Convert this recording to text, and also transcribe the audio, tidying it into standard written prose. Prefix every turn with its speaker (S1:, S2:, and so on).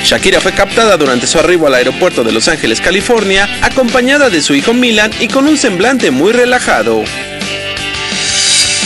S1: Shakira fue captada durante su arribo al aeropuerto de Los Ángeles, California, acompañada de su hijo Milan y con un semblante muy relajado.